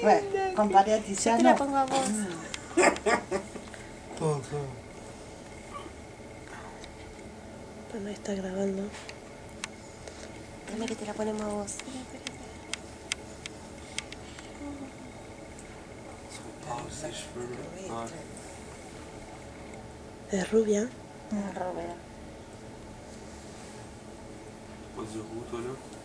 Bueno, comparé a Yo Tiziano. te la pongo a vos. Todo, todo. Bueno, ahí está grabando. Dame que te la ponemos a vos. Es rubia. Robert. Was so gut, oder?